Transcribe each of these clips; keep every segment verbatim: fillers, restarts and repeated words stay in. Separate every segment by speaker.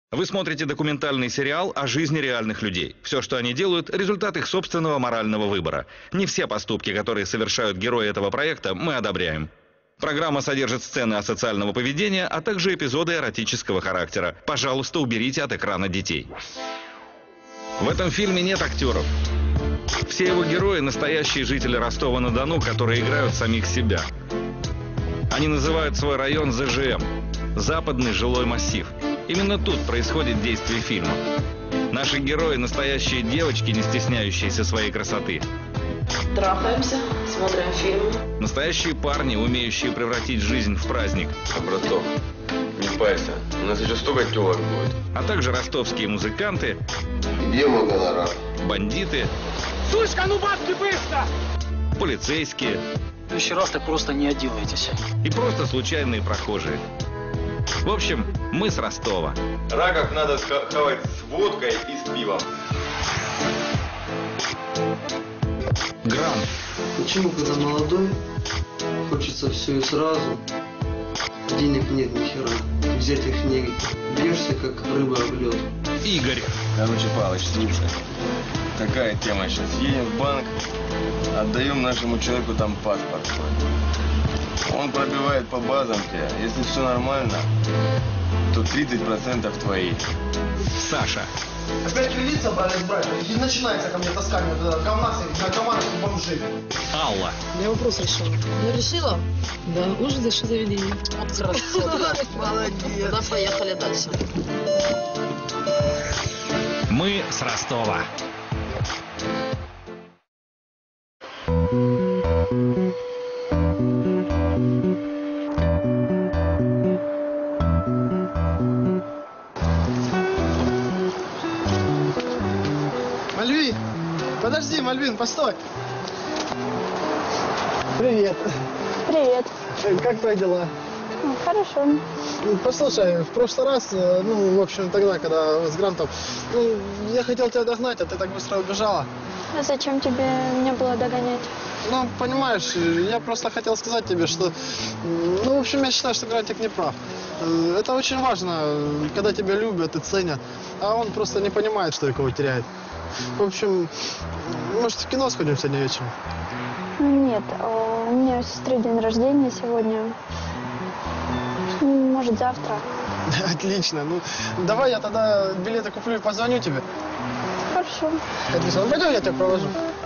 Speaker 1: Вы смотрите документальный сериал о жизни реальных людей. Все, что они делают, результат их собственного морального выбора. Не все поступки, которые совершают герои этого проекта, мы одобряем. Программа содержит сцены асоциального поведения, а также эпизоды эротического характера. Пожалуйста, уберите от экрана детей. В этом фильме нет актеров. Все его герои – настоящие жители Ростова-на-Дону, которые играют самих себя. Они называют свой район зэ жэ эм – Западный жилой массив. Именно тут происходит действие фильма. Наши герои – настоящие девочки, не стесняющиеся своей красоты.
Speaker 2: Трахаемся, смотрим фильм.
Speaker 1: Настоящие парни, умеющие превратить жизнь в праздник.
Speaker 3: Браток, не парься, у нас еще столько телок будет.
Speaker 1: А также ростовские музыканты.
Speaker 3: Где мой гонорар?
Speaker 1: Бандиты.
Speaker 4: Сучка, ну бабки быстро!
Speaker 1: Полицейские.
Speaker 5: В следующий раз так просто не отделаетесь.
Speaker 1: И просто случайные прохожие. В общем, мы с Ростова.
Speaker 3: Раков надо хавать с водкой и с пивом.
Speaker 1: Грант.
Speaker 6: Почему, когда молодой, хочется все и сразу, денег нет ни хера, взять их негде, бьешься как рыба об лед.
Speaker 1: Игорь.
Speaker 3: Короче, Палыч, слушай. Такая тема сейчас. Едем в банк, отдаем нашему человеку там паспорт свой. Он пробивает по базам тебя. Если все нормально, то тридцать процентов твои.
Speaker 1: Саша.
Speaker 4: Опять милиция брались брать, и начинается ко мне таскание говна, наркоманов и бомжей.
Speaker 1: Алла.
Speaker 2: Я вопрос решила. Ну, решила? Да, уже дальше заведение. Вот хорошо. Молодец. Да, поехали дальше.
Speaker 1: Мы с Ростова.
Speaker 4: Мальвин, подожди, Мальвин, постой. Привет.
Speaker 7: Привет.
Speaker 4: Как твои дела?
Speaker 7: Ну, хорошо.
Speaker 4: Послушай, в прошлый раз, ну, в общем, тогда, когда с Грантом, ну, я хотел тебя догнать, а ты так быстро убежала.
Speaker 7: А зачем тебе мне было догонять?
Speaker 4: Ну, понимаешь, я просто хотел сказать тебе, что, ну, в общем, я считаю, что Грантик не прав. Это очень важно, когда тебя любят и ценят, а он просто не понимает, что кого теряет. В общем, может, в кино сходим сегодня вечером?
Speaker 7: Нет, у меня у сестры день рождения сегодня. Может, завтра.
Speaker 4: Отлично. Ну, давай я тогда билеты куплю и позвоню тебе.
Speaker 7: Хорошо.
Speaker 4: Отлично. Ну, пойдем, я тебя провожу.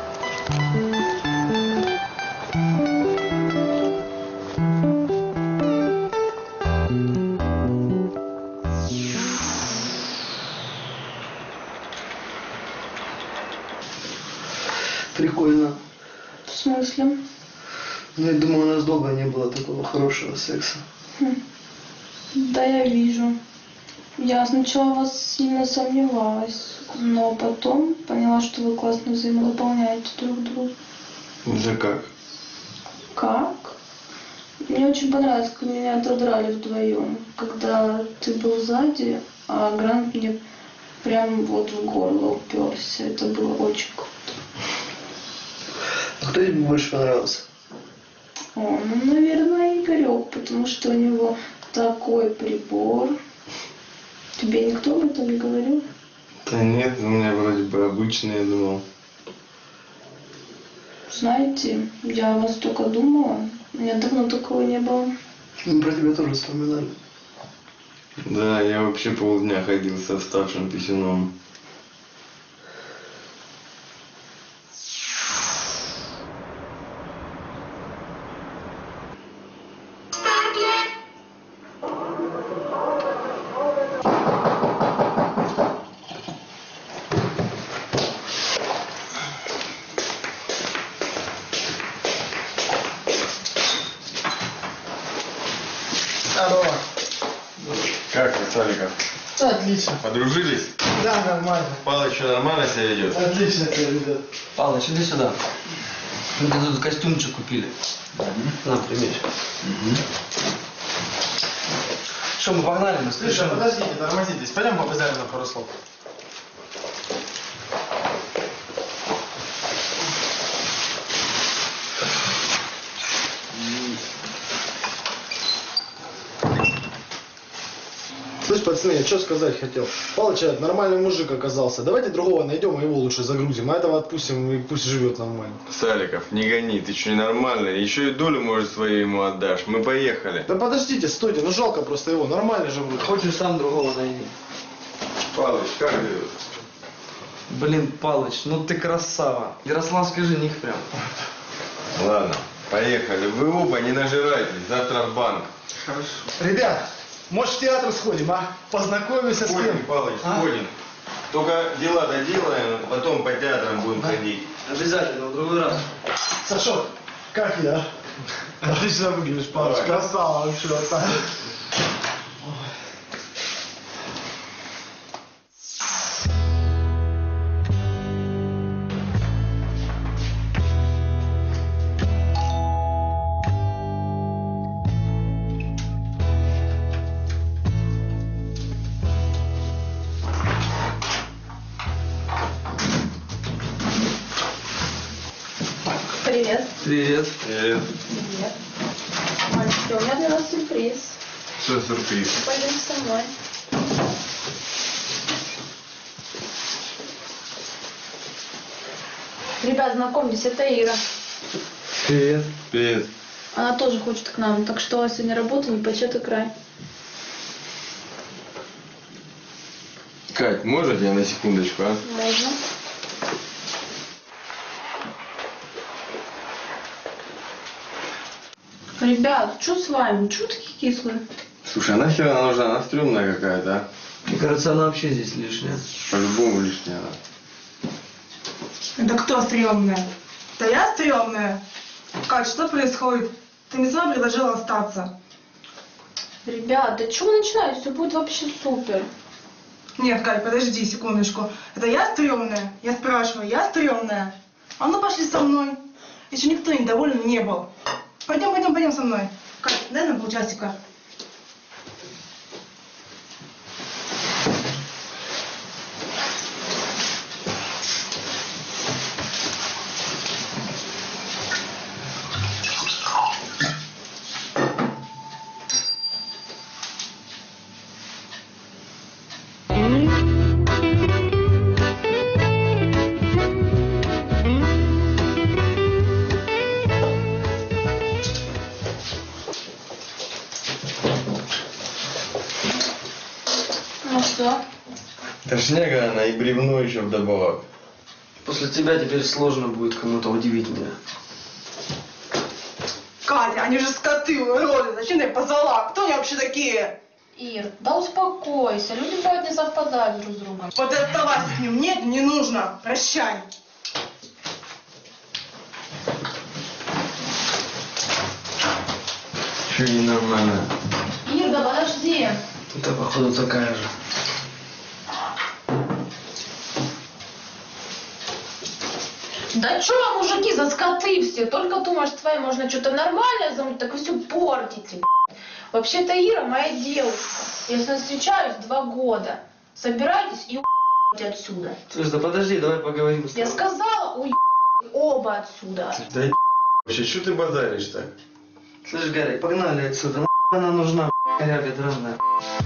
Speaker 6: Прикольно.
Speaker 7: В смысле?
Speaker 6: Ну, я думаю, у нас долго не было такого хорошего секса.
Speaker 7: Хм. Да, я вижу. Я сначала в вас сильно сомневалась, но потом поняла, что вы классно взаимодополняете друг друга.
Speaker 3: Это как?
Speaker 7: Как? Мне очень понравилось, как меня отодрали вдвоем, когда ты был сзади, а Грант мне прям вот в горло уперся. Это было очень круто.
Speaker 6: А кто тебе больше понравился?
Speaker 7: О, ну, наверное, Игорек, потому что у него такой прибор. Тебе никто об этом не говорил?
Speaker 3: Да нет, у меня вроде бы обычный, я думал.
Speaker 7: Знаете, я о вас только думала. У меня давно такого не было.
Speaker 6: Мы про тебя тоже вспоминали.
Speaker 3: Да, я вообще полдня ходил со вставшим писюном.
Speaker 4: Здорово.
Speaker 3: Как ты, Саликов?
Speaker 4: Отлично.
Speaker 3: Подружились?
Speaker 4: Да, нормально.
Speaker 3: Палыч что, нормально себя ведет?
Speaker 4: Отлично тебя ведет.
Speaker 5: Павлович, иди сюда. Мы тебе тут костюмчик купили. На, примерь. Что, мы погнали? Мы
Speaker 4: Слушай,
Speaker 5: спешим.
Speaker 4: подождите, тормозитесь. Пойдем побазарим на пару слов.
Speaker 6: Слышь, пацан.
Speaker 4: Смотри, что сказать хотел. Палыча нормальный мужик оказался. Давайте другого найдем, и его лучше загрузим. А этого отпустим, и пусть живет нормально.
Speaker 3: Саликов, не гони, ты что, ненормальный? Еще и долю, может, свою ему отдашь. Мы поехали.
Speaker 4: Да подождите, стойте, ну жалко просто его. Нормальный же вроде.
Speaker 6: Хочешь, сам другого найди.
Speaker 3: Палыч, как ты?
Speaker 6: Блин, Палыч, ну ты красава. Ярославский жених прям.
Speaker 3: Ладно, поехали. Вы оба не нажирайтесь. Завтра в банк.
Speaker 6: Хорошо.
Speaker 4: Ребят, может в театр сходим, а? Познакомимся с кем?
Speaker 3: Сходим, Палыч,
Speaker 6: А?
Speaker 3: сходим. Только дела доделаем, потом по театрам будем
Speaker 4: Да.
Speaker 3: ходить.
Speaker 6: Обязательно, в другой раз.
Speaker 4: Сашок, как я? Отлично выглядишь, Палыч.
Speaker 3: Давай.
Speaker 4: Красава вообще. Вот так.
Speaker 7: Привет.
Speaker 6: Привет.
Speaker 3: Привет.
Speaker 7: Привет. Мальчики, у меня для вас сюрприз.
Speaker 3: Что сюрприз?
Speaker 7: Пойдемте со мной. Ребят, знакомьтесь, это Ира.
Speaker 6: Привет.
Speaker 3: Привет.
Speaker 7: Она тоже хочет к нам, так что сегодня работа не почет и край.
Speaker 3: Кать, можно тебя на секундочку, а?
Speaker 7: Можно. Ребят, что с вами? Чего такие кислые?
Speaker 3: Слушай, а нахер она нужна? Она стрёмная какая-то, а?
Speaker 6: Мне кажется, она вообще здесь лишняя.
Speaker 3: По-любому лишняя она.
Speaker 8: Это кто стрёмная? Да я стрёмная? Кать, что происходит? Ты мне сама предложила остаться.
Speaker 7: Ребят, да чего вы начинаете? Все будет вообще супер.
Speaker 8: Нет, Кать, подожди секундочку. Это я стрёмная? Я спрашиваю, я стрёмная? А ну пошли со мной. Еще никто недоволен не был. Пойдем, пойдем, пойдем со мной. Кать, дай нам полчасика.
Speaker 7: Ну что?
Speaker 3: Тошняга она и бревно еще вдобавок.
Speaker 6: После тебя теперь сложно будет кому-то удивить меня.
Speaker 8: Катя, они же скоты, уроды. Зачем ты их позвала? Кто они вообще такие?
Speaker 7: Ир, да успокойся. Люди бывают не совпадают друг с другом.
Speaker 8: Вот оставайся с ним. Нет, не нужно. Прощай.
Speaker 3: Че ненормально?
Speaker 7: Ир, да подожди.
Speaker 6: Это, походу, такая же.
Speaker 7: Да чё вам, мужики, за скоты все? Только думаешь, с вами можно что-то нормальное замутить, так вы все портите. Вообще-то Ира моя девушка. Я с ней встречаюсь два года. Собирайтесь и уебайте отсюда.
Speaker 6: Слушай, да подожди, давай поговорим с
Speaker 7: Я
Speaker 6: тобой.
Speaker 7: сказала, уебайте оба отсюда.
Speaker 3: Да вообще, что ты базаришь-то?
Speaker 6: Слышь, Гарик, погнали отсюда. Нахуй она нужна, коряга драная.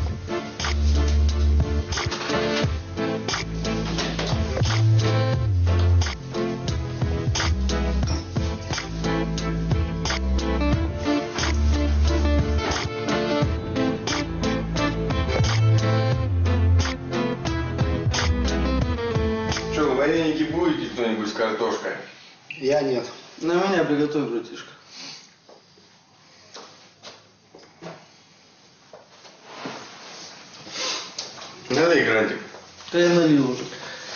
Speaker 3: Что, вы вареники будете кто-нибудь с картошкой?
Speaker 4: Я нет.
Speaker 6: На меня приготовь, братишка.
Speaker 3: Налей грантик.
Speaker 6: Да я налил уже.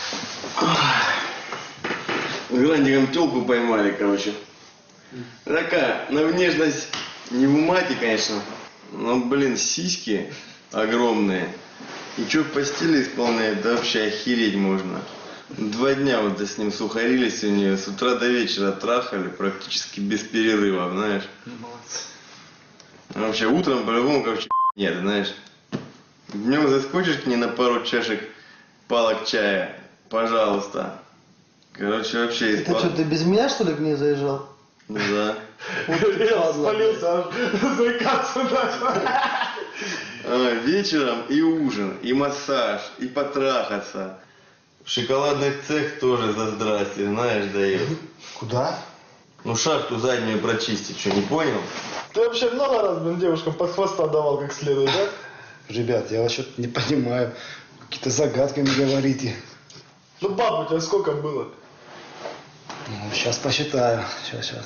Speaker 3: Грантиком телку поймали, короче. Такая, на внешность не в мате, конечно, но, блин, сиськи огромные. И что в постели исполняет, да вообще охереть можно. Два дня вот с ним сухарились у нее, с утра до вечера трахали практически без перерыва, знаешь.
Speaker 6: Молодцы.
Speaker 3: А вообще утром по-любому, короче, нет, знаешь. Днем заскочишь к ней на пару чашек палок чая, пожалуйста. Короче, вообще
Speaker 6: Это что, ты без меня, что ли, к ней заезжал?
Speaker 3: Ну да.
Speaker 4: Я спалился, аж заикаться начал.
Speaker 3: А, вечером и ужин, и массаж, и потрахаться. В шоколадный цех тоже за здрасте, знаешь, дает.
Speaker 4: Куда?
Speaker 3: Ну, шахту заднюю прочистить, что, не понял?
Speaker 4: Ты вообще много раз, блин, девушкам под хвоста давал как следует, да? Ребят, я вас что-то не понимаю. Какие-то загадками говорите. Ну, баб у тебя сколько было? Ну, сейчас посчитаю. Сейчас, сейчас.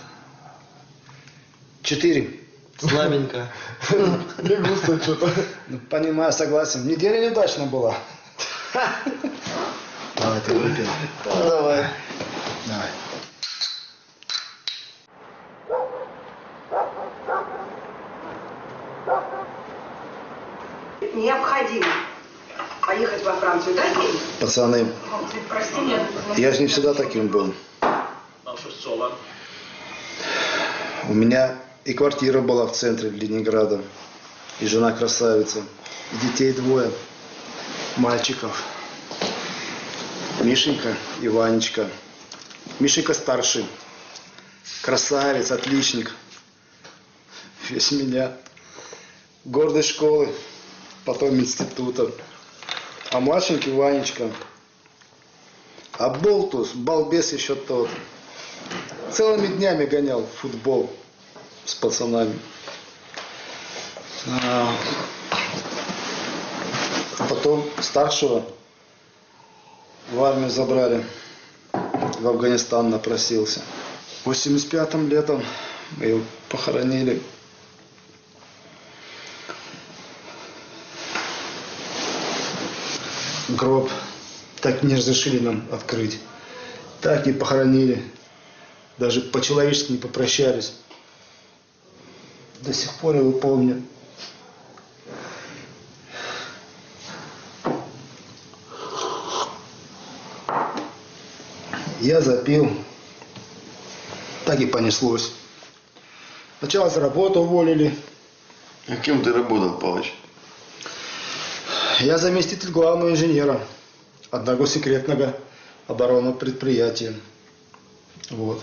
Speaker 4: Четыре.
Speaker 6: Слабенько.
Speaker 4: Не густо что-то. Ну, понимаю, согласен. Неделя неудачная была. Давай, ты выпил.
Speaker 3: Давай.
Speaker 4: Давай.
Speaker 9: Необходимо поехать во Францию, да, денег?
Speaker 4: Пацаны,
Speaker 9: Ты прости меня.
Speaker 4: я же не всегда таким был. У меня и квартира была в центре Ленинграда, и жена красавица, и детей двое, мальчиков. Мишенька и Ванечка. Мишенька старший, красавец, отличник. Весь меня. Гордость школы, потом института. А младшенький Ванечка. А болтус, балбес еще тот. Целыми днями гонял в футбол с пацанами. А потом старшего в армию забрали. В Афганистан напросился. В восемьдесят пятом летом мы его похоронили. Гроб так не разрешили нам открыть. Так и похоронили. Даже по-человечески не попрощались. До сих пор его помню. Я запил. Так и понеслось. Сначала с работы уволили.
Speaker 3: А кем ты работал, Палыч?
Speaker 4: Я заместитель главного инженера одного секретного оборонного предприятия. Вот.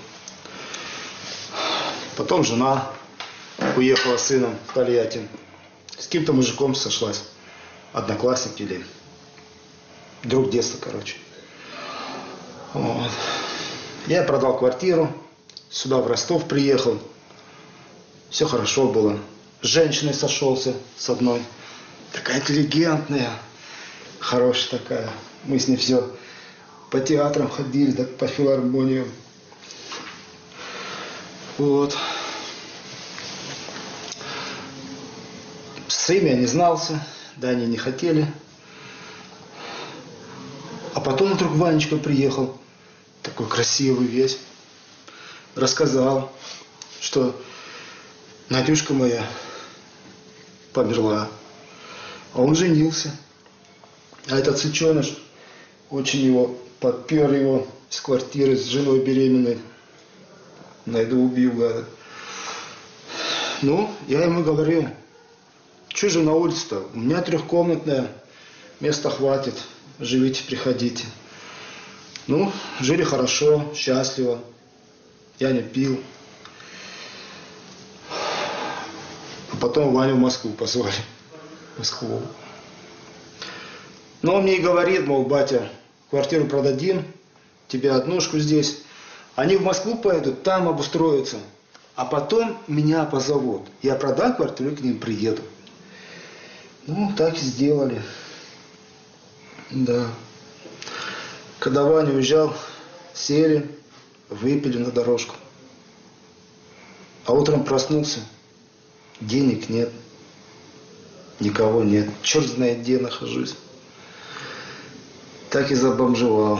Speaker 4: Потом жена уехала с сыном в Тольятти. С каким-то мужиком сошлась. Одноклассник или друг детства, короче. Вот. Я продал квартиру. Сюда, в Ростов, приехал. Все хорошо было. С женщиной сошелся с одной. Такая интеллигентная. Хорошая такая. Мы с ней все по театрам ходили, так по филармониям. Вот. С ними я не знался. Да, они не хотели. А потом вдруг Ванечка приехал. Такой красивый весь. Рассказал, что Надюшка моя померла. А он женился. А этот сыченыш очень его подпер его с квартиры с женой беременной. Найду, убью, гада. Ну, я ему говорю, что же на улице-то? У меня трехкомнатная, места хватит, живите, приходите. Ну, жили хорошо, счастливо. Я не пил. А потом Ваню в Москву позвали. В Москву. Но он мне и говорит, мол, батя, квартиру продадим, тебе однушку здесь. Они в Москву поедут, там обустроятся. А потом меня позовут. Я продам квартиру и к ним приеду. Ну, так и сделали. Да. Когда Ваня уезжал, сели, выпили на дорожку. А утром проснулся. Денег нет. Никого нет. Черт знает, где нахожусь. Так и забомжевал.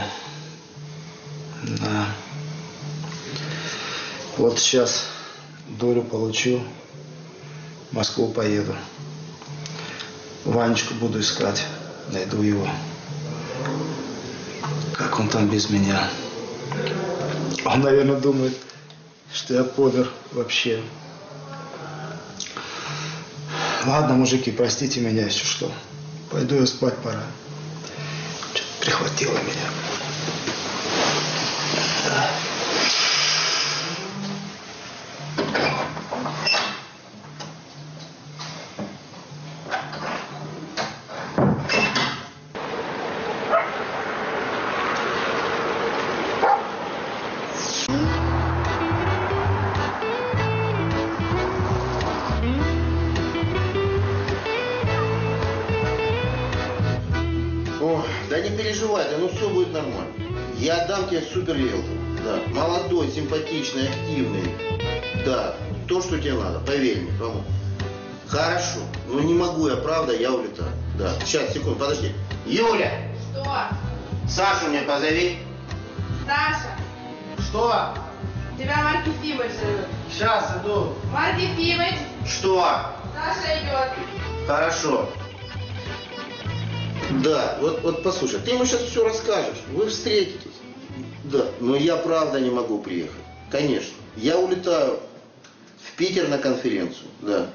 Speaker 4: Да. Вот сейчас долю получу. В Москву поеду. Ванечку буду искать. Найду его. Как он там без меня? Он, наверное, думает, что я помер вообще. Ладно, мужики, простите меня, если что. Пойду я спать, пора. Что-то прихватило меня. Да.
Speaker 10: не переживай, да ну все будет нормально. Я дам тебе супер риэлтор. Да. Молодой, симпатичный, активный. Да, то, что тебе надо, поверь мне, кому. Хорошо. Ну не могу я, правда, я улетаю. Да. Сейчас, секунду, подожди. Юля!
Speaker 11: Что?
Speaker 10: Сашу мне позови.
Speaker 11: Саша,
Speaker 10: Что?
Speaker 11: тебя Марк Ефимович зовет.
Speaker 10: Сейчас иду.
Speaker 11: Марк Ефимович,
Speaker 10: Что?
Speaker 11: Саша идет.
Speaker 10: Хорошо. Да, вот, вот послушай, ты ему сейчас все расскажешь, вы встретитесь. Да, но я правда не могу приехать. Конечно. Я улетаю в Питер на конференцию, да.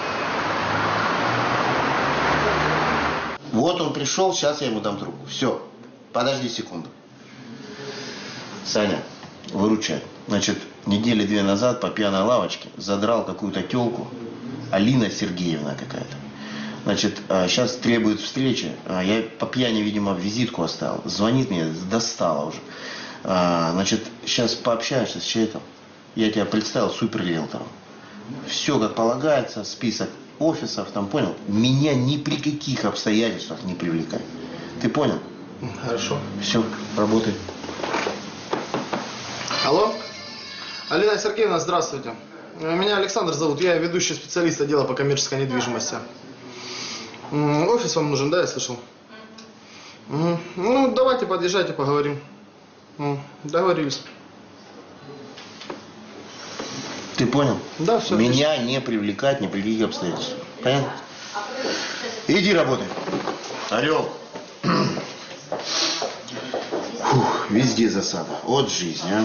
Speaker 10: Вот он пришел, сейчас я ему дам трубку. Все, подожди секунду. Саня, выручай. Значит, недели две назад по пьяной лавочке задрал какую-то телку. Алина Сергеевна какая-то. Значит, сейчас требует встречи. Я по пьяни, видимо, визитку оставил. Звонит мне, достала уже. Значит, сейчас пообщаешься с человеком. Я тебя представил супер-риэлтором. Все как полагается, список офисов, там, понял? Меня ни при каких обстоятельствах не привлекай. Ты понял?
Speaker 4: Хорошо.
Speaker 10: Все, работай.
Speaker 4: Алло? Алина Сергеевна, здравствуйте. Меня Александр зовут, я ведущий специалист отдела по коммерческой недвижимости. Офис вам нужен, да, я слышал? Ну, давайте подъезжайте, поговорим. Договорились.
Speaker 10: Ты понял?
Speaker 4: Да, все.
Speaker 10: Меня
Speaker 4: отлично.
Speaker 10: не привлекать ни при каких обстоятельствах. Понятно? Иди работай. Орел. Фух, везде засада. Вот жизнь, а.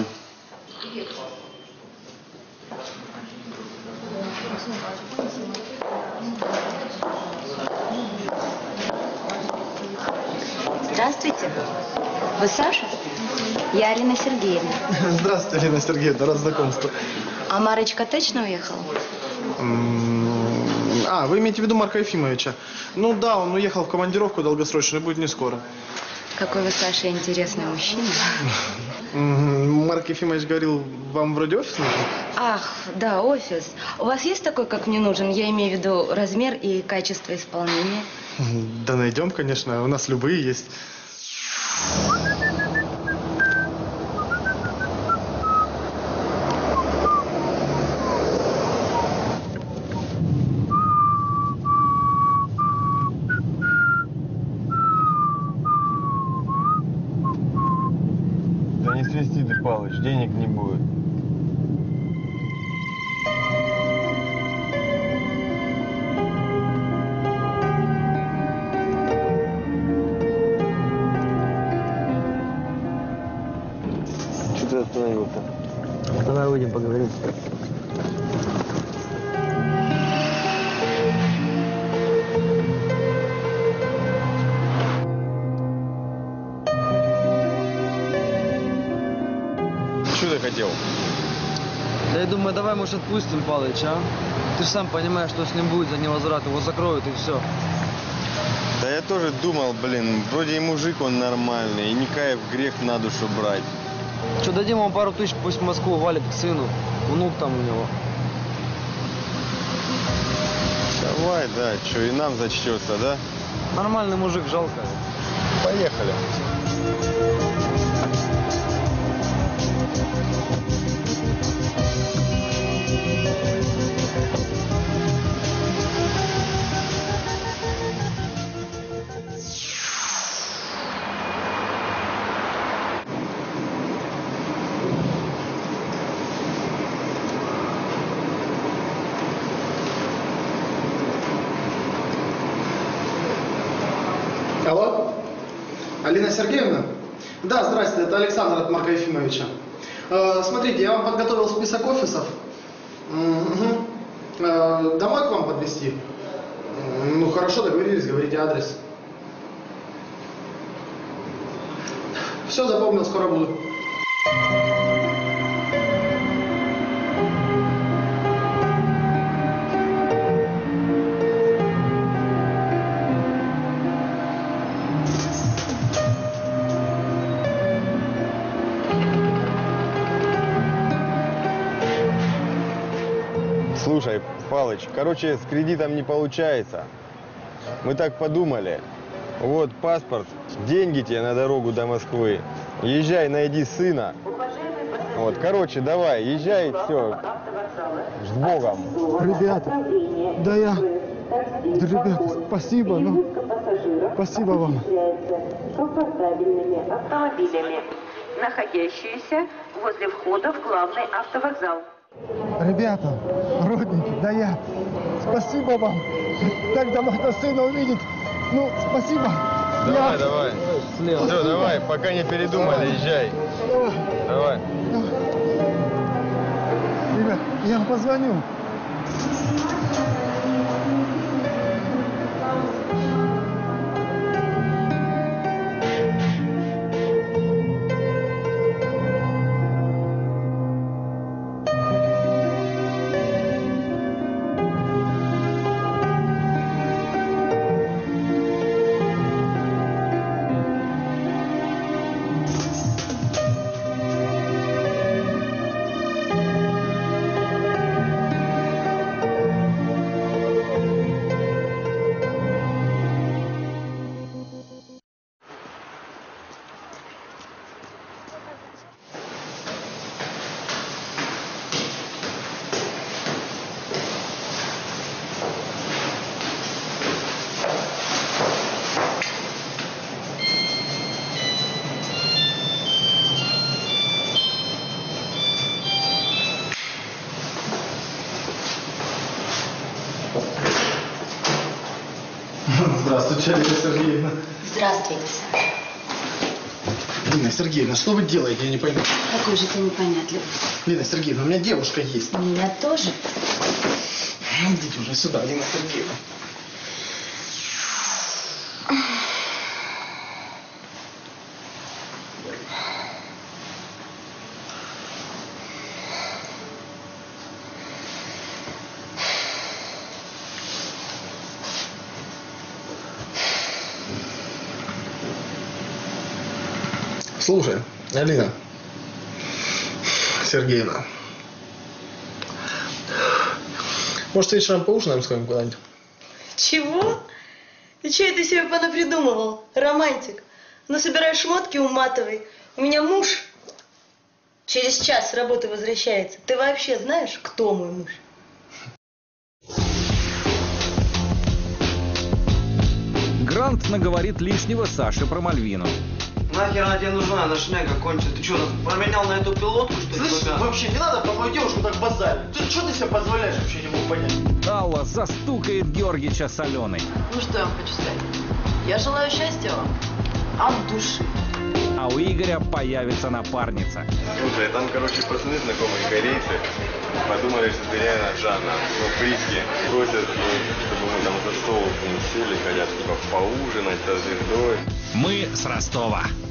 Speaker 12: Здравствуйте. Вы Саша? Я Алина Сергеевна.
Speaker 4: Здравствуйте, Алина Сергеевна, рад знакомству.
Speaker 12: А Марочка точно уехала?
Speaker 4: А, вы имеете в виду Марка Ефимовича? Ну да, он уехал в командировку долгосрочную, будет не скоро.
Speaker 12: Какой вы, Саша, интересный мужчина.
Speaker 4: Марк Ефимович говорил, вам вроде офис нужен?
Speaker 12: Ах, да, офис. У вас есть такой, как мне нужен? Я имею в виду размер и качество исполнения.
Speaker 4: Да найдем, конечно, у нас любые есть.
Speaker 3: Да не свисти ты, Палыч, денег не будет. Что ты остановился?
Speaker 5: Давай выйдем, поговорим.
Speaker 3: Что ты хотел?
Speaker 5: Да я думаю, давай, может, отпустим Палыча, а? Ты же сам понимаешь, что с ним будет за невозврат. Его закроют и все.
Speaker 3: Да я тоже думал, блин, вроде и мужик он нормальный, и не кайф, грех на душу брать.
Speaker 5: Что, дадим ему пару тысяч, пусть в Москву валит к сыну. Внук там у него.
Speaker 3: Давай, да, что, и нам зачтется, да?
Speaker 5: Нормальный мужик, жалко.
Speaker 3: Поехали.
Speaker 4: Алло? Алина Сергеевна? Да, здрасте, это Александр от Марка Ефимовича. Э, смотрите, я вам подготовил список офисов. Угу. Э, домой к вам подвезти? Ну хорошо, договорились, говорите адрес. Все, запомнил, скоро буду.
Speaker 3: Слушай, Палыч, короче, с кредитом не получается. Мы так подумали. Вот паспорт, деньги тебе на дорогу до Москвы. Езжай, найди сына. Вот, короче, давай, езжай, все. С Богом.
Speaker 4: Ребята, да я... Да, ребята, спасибо, ну... Спасибо вам.
Speaker 13: Комфортабельными автомобилями, находящиеся возле входа в главный автовокзал.
Speaker 4: Ребята, родненькие, да я... Спасибо вам. Так давно сына увидеть. Ну, спасибо.
Speaker 3: Давай,
Speaker 4: я...
Speaker 3: давай.
Speaker 4: Слева.
Speaker 3: Все, давай, пока не передумали, езжай. Давай.
Speaker 4: Ребят, я вам позвоню. Здравствуйте, Лина Сергеевна.
Speaker 12: Здравствуйте, Саша.
Speaker 4: Лина Сергеевна, что вы делаете, я не пойму.
Speaker 12: Какой же ты непонятливый.
Speaker 4: Лина Сергеевна, у меня девушка есть.
Speaker 12: У меня тоже.
Speaker 4: Идите уже сюда, Лина Сергеевна. Слушай, Алина Сергеевна, может, вечером поужинаем с вами куда-нибудь?
Speaker 14: Чего? Ты что это себе понапридумывал? Романтик. Ну, собирай шмотки, уматывай. У меня муж через час с работы возвращается. Ты вообще знаешь, кто мой муж?
Speaker 1: Грант наговорит лишнего Саше про Мальвину.
Speaker 5: Нахер она тебе нужна, она шняга кончится. Ты что, променял на эту пилотку, что ли?
Speaker 4: Слышь, вообще не надо про мою девушку так базарить. Ты что ты себе позволяешь, вообще не могу понять.
Speaker 1: Алла застукает Георгича с Аленой.
Speaker 2: Ну что я вам хочу сказать? Я желаю счастья вам от души.
Speaker 1: А у Игоря появится напарница.
Speaker 3: Слушай, там, короче, пацаны знакомые корейцы подумали, что ты реально Жанна. Ну, приски просят, чтобы мы там за стол с ним сели, хотят типа поужинать со звездой.
Speaker 1: Мы с Ростова.